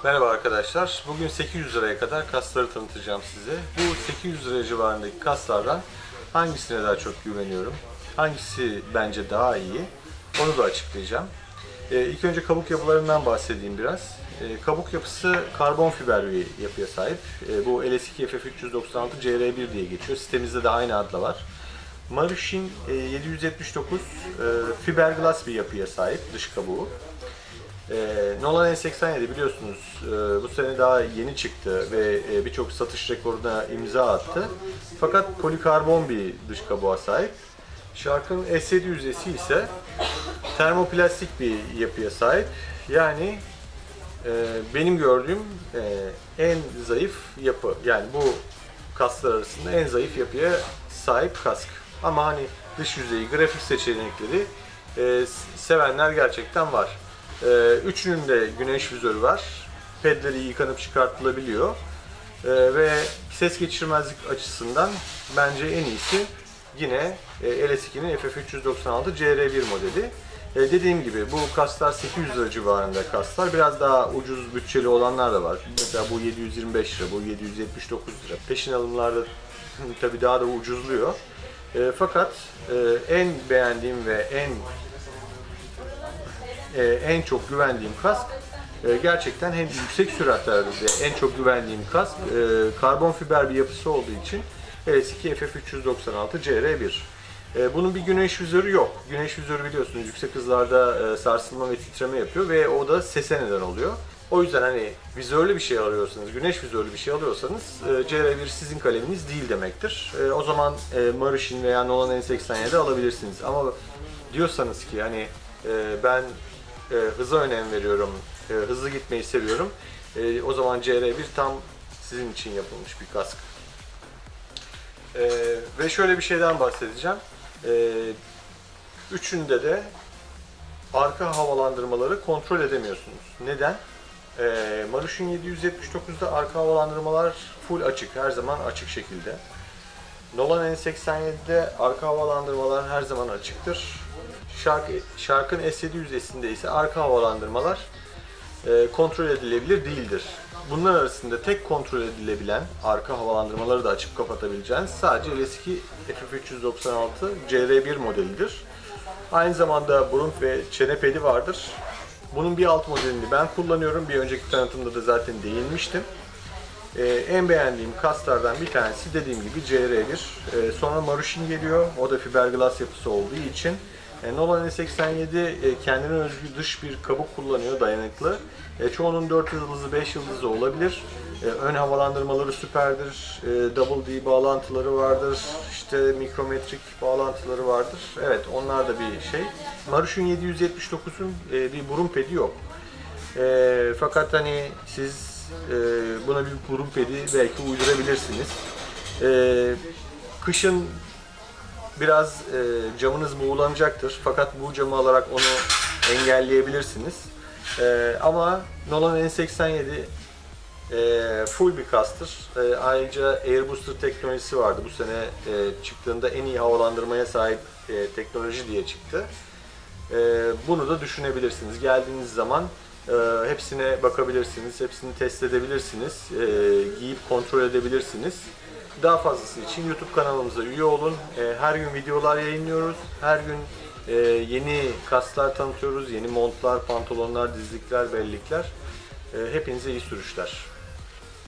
Merhaba arkadaşlar. Bugün 800 liraya kadar kasları tanıtacağım size. Bu 800 lira civarındaki kaslardan hangisine daha çok güveniyorum? Hangisi bence daha iyi? Onu da açıklayacağım. İlk önce kabuk yapılarından bahsedeyim biraz. Kabuk yapısı karbon fiber bir yapıya sahip. Bu LS2 FF396 CR1 diye geçiyor. Sitemizde de aynı adla var. Marushin 779 fiberglass bir yapıya sahip dış kabuğu. Nolan N87 biliyorsunuz bu sene daha yeni çıktı ve birçok satış rekoruna imza attı. Fakat polikarbon bir dış kabuğa sahip. Shark'ın S700'esi ise termoplastik bir yapıya sahip. Yani benim gördüğüm en zayıf yapı. Yani bu kasklar arasında en zayıf yapıya sahip kask. Ama hani dış yüzeyi, grafik seçenekleri sevenler gerçekten var. Üçünün de güneş vizörü var. Pedleri yıkanıp çıkartılabiliyor. Ve ses geçirmezlik açısından bence en iyisi yine LS2'nin FF396 CR1 modeli. Dediğim gibi bu kaslar 800 lira civarında kaslar. Biraz daha ucuz bütçeli olanlar da var. Mesela bu 725 lira, bu 779 lira. Peşin alımlarda tabii daha da ucuzluyor. Fakat en beğendiğim ve en çok güvendiğim kask gerçekten hem yüksek süratlerde en çok güvendiğim kask karbon fiber bir yapısı olduğu için LS2 FF396 CR1. Bunun bir güneş vizörü yok. Güneş vizörü biliyorsunuz yüksek hızlarda sarsılma ve titreme yapıyor ve o da sese neden oluyor. O yüzden hani vizörlü bir şey arıyorsanız, güneş vizörlü bir şey alıyorsanız CR1 sizin kaleminiz değil demektir. O zaman Marushin veya Nolan N87 alabilirsiniz. Ama diyorsanız ki hani ben hıza önem veriyorum, hızlı gitmeyi seviyorum. O zaman CR1 tam sizin için yapılmış bir kask. Ve şöyle bir şeyden bahsedeceğim. Üçünde de arka havalandırmaları kontrol edemiyorsunuz. Neden? Marushin 779'da arka havalandırmalar full açık, her zaman açık şekilde. Nolan N87'de arka havalandırmalar her zaman açıktır. Shark'ın S700'sinde ise arka havalandırmalar kontrol edilebilir değildir. Bunlar arasında tek kontrol edilebilen arka havalandırmaları da açıp kapatabileceğiniz sadece LS2 FF396 CR1 modelidir. Aynı zamanda burun ve çene pedi vardır. Bunun bir alt modelini ben kullanıyorum. Bir önceki tanıtımda da zaten değinmiştim. En beğendiğim kaslardan bir tanesi dediğim gibi CR1. Sonra Marushin geliyor. O da fiberglass yapısı olduğu için. Nolan N87 kendine özgü dış bir kabuk kullanıyor, dayanıklı. Çoğunun 4 yıldızlı, 5 yıldızlı olabilir. Ön havalandırmaları süperdir. Double D bağlantıları vardır. İşte mikrometrik bağlantıları vardır. Evet, onlar da bir şey. Marushin 779'un bir burun pedi yok. Fakat hani siz buna bir burun pedi belki uydurabilirsiniz. Kışın biraz camınız buğulanacaktır. Fakat bu camı alarak onu engelleyebilirsiniz. Ama Nolan N87 full bir kastır. Ayrıca Air Booster teknolojisi vardı. Bu sene çıktığında en iyi havalandırmaya sahip teknoloji diye çıktı. Bunu da düşünebilirsiniz. Geldiğiniz zaman hepsine bakabilirsiniz, hepsini test edebilirsiniz, giyip kontrol edebilirsiniz. Daha fazlası için YouTube kanalımıza üye olun. Her gün videolar yayınlıyoruz. Her gün yeni kasklar tanıtıyoruz. Yeni montlar, pantolonlar, dizlikler, bellikler. Hepinize iyi sürüşler.